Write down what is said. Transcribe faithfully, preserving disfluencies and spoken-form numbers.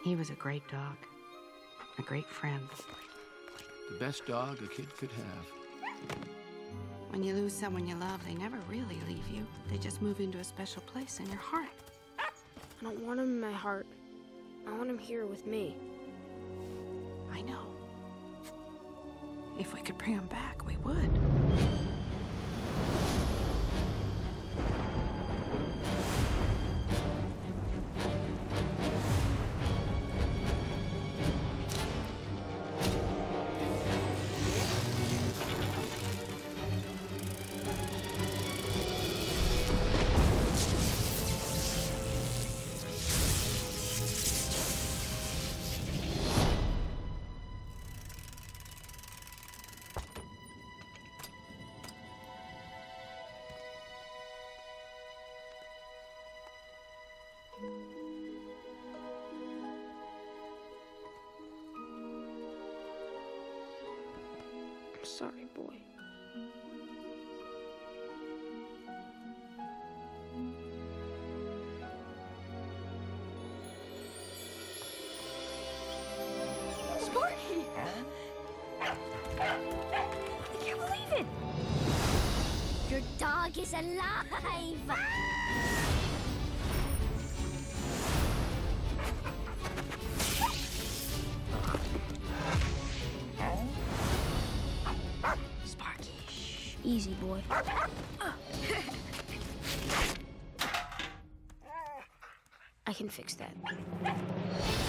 He was a great dog. A great friend. The best dog a kid could have. When you lose someone you love, they never really leave you. They just move into a special place in your heart. I don't want him in my heart. I want him here with me. I know. If we could bring him back, we would. I'm sorry, boy. Sparky! I can't believe it! Your dog is alive! Sparky, shh. Easy, boy. I can fix that.